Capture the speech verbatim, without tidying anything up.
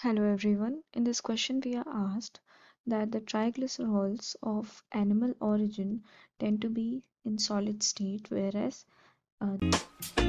Hello everyone. In this question we are asked that the triglycerols of animal origin tend to be in solid state, whereas uh,